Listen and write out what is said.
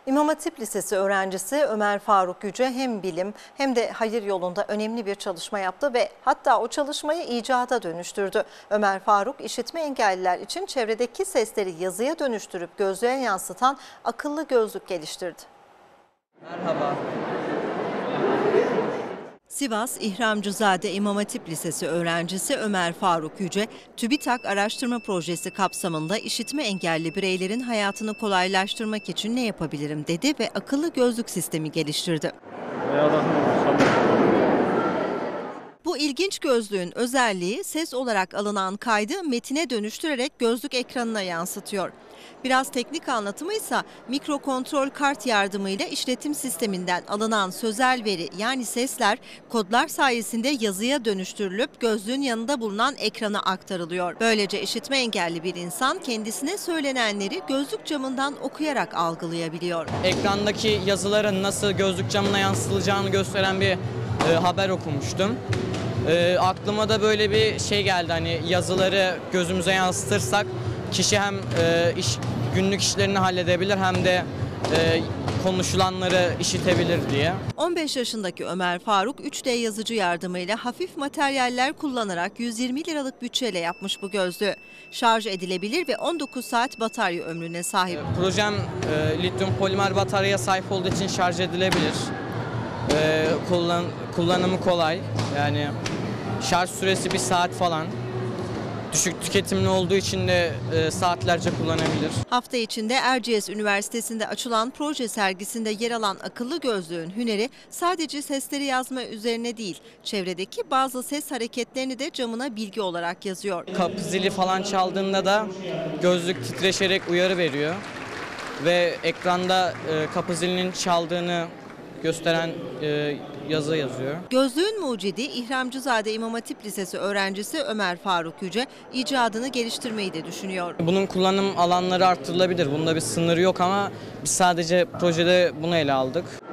İmam Hatip Lisesi öğrencisi Ömer Faruk Yüce hem bilim hem de hayır yolunda önemli bir çalışma yaptı ve hatta o çalışmayı icada dönüştürdü. Ömer Faruk, işitme engelliler için çevredeki sesleri yazıya dönüştürüp gözlüğe yansıtan akıllı gözlük geliştirdi. Merhaba. Sivas İhramcızade İmam Hatip Lisesi öğrencisi Ömer Faruk Yüce, TÜBİTAK araştırma projesi kapsamında işitme engelli bireylerin hayatını kolaylaştırmak için ne yapabilirim dedi ve akıllı gözlük sistemi geliştirdi. Bu ilginç gözlüğün özelliği ses olarak alınan kaydı metine dönüştürerek gözlük ekranına yansıtıyor. Biraz teknik anlatımı ise mikrokontrol kart yardımıyla işletim sisteminden alınan sözel veri yani sesler kodlar sayesinde yazıya dönüştürülüp gözlüğün yanında bulunan ekrana aktarılıyor. Böylece işitme engelli bir insan kendisine söylenenleri gözlük camından okuyarak algılayabiliyor. Ekrandaki yazıların nasıl gözlük camına yansıtılacağını gösteren bir haber okumuştum. Aklıma da böyle bir şey geldi, hani yazıları gözümüze yansıtırsak kişi hem günlük işlerini halledebilir hem de konuşulanları işitebilir diye. 15 yaşındaki Ömer Faruk 3D yazıcı yardımıyla hafif materyaller kullanarak 120 liralık bütçeyle yapmış bu gözlüğü. Şarj edilebilir ve 19 saat batarya ömrüne sahip. Projem lityum polimer bataryaya sahip olduğu için şarj edilebilir. Kullanımı kolay, yani şarj süresi 1 saat falan. Düşük tüketimli olduğu için de saatlerce kullanabilir. Hafta içinde Erciyes Üniversitesi'nde açılan proje sergisinde yer alan akıllı gözlüğün hüneri sadece sesleri yazma üzerine değil, çevredeki bazı ses hareketlerini de camına bilgi olarak yazıyor. Kapı zili falan çaldığında da gözlük titreşerek uyarı veriyor ve ekranda kapı zilinin çaldığını gösteren yazı yazıyor. Gözlüğün mucidi İhramcızade İmam Hatip Lisesi öğrencisi Ömer Faruk Yüce icadını geliştirmeyi de düşünüyor. Bunun kullanım alanları arttırılabilir. Bunda bir sınırı yok ama biz sadece projede bunu ele aldık.